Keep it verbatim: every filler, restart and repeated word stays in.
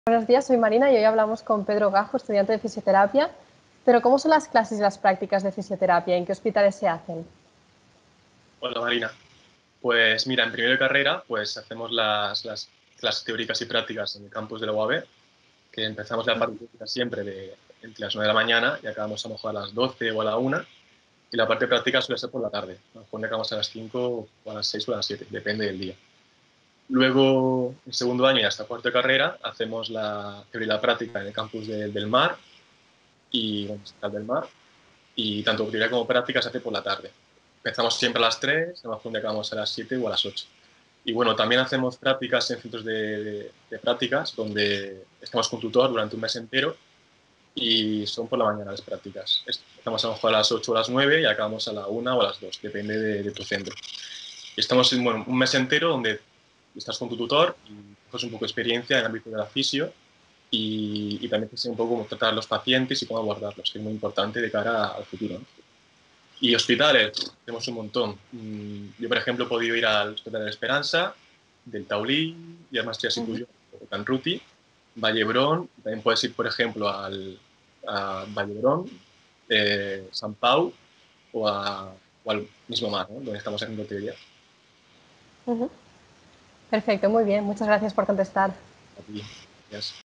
Buenos días, soy Marina y hoy hablamos con Pedro Gajo, estudiante de fisioterapia. Pero, ¿cómo son las clases y las prácticas de fisioterapia? ¿En qué hospitales se hacen? Hola Marina. Pues mira, en primero de carrera pues hacemos las, las clases teóricas y prácticas en el campus de la U A B, que empezamos la parte teórica siempre de, entre las nueve de la mañana y acabamos a lo mejor a las doce o a la una, y la parte práctica suele ser por la tarde. A lo mejor acabamos a las cinco o a las seis o a las siete, depende del día. Luego, en segundo año y hasta cuarto de carrera, hacemos la teoría y la práctica en el campus de, del Mar y bueno, Hospital del Mar, y tanto teoría como práctica se hace por la tarde. Empezamos siempre a las tres, a lo mejor acabamos a las siete o a las ocho. Y bueno, también hacemos prácticas en centros de, de, de prácticas donde estamos con tutor durante un mes entero y son por la mañana las prácticas. Estamos a lo mejor a las ocho o a las nueve y acabamos a la una o a las dos, depende de, de tu centro. Y estamos en bueno, un mes entero donde estás con tu tutor y coges un poco de experiencia en el ámbito de la fisio y, y también sé un poco cómo tratar a los pacientes y cómo abordarlos, que es muy importante de cara al futuro, ¿no? Y hospitales, tenemos un montón. Yo, por ejemplo, he podido ir al Hospital de la Esperanza, del Taulí, y además estoy así Uh-huh. de Canruti, Vallebrón, también puedes ir, por ejemplo, al, a Vallebrón, eh, San Pau o, a, o al mismo Mar, ¿no? Donde estamos haciendo teoría. Uh-huh. Perfecto, muy bien. Muchas gracias por contestar. Aquí, gracias.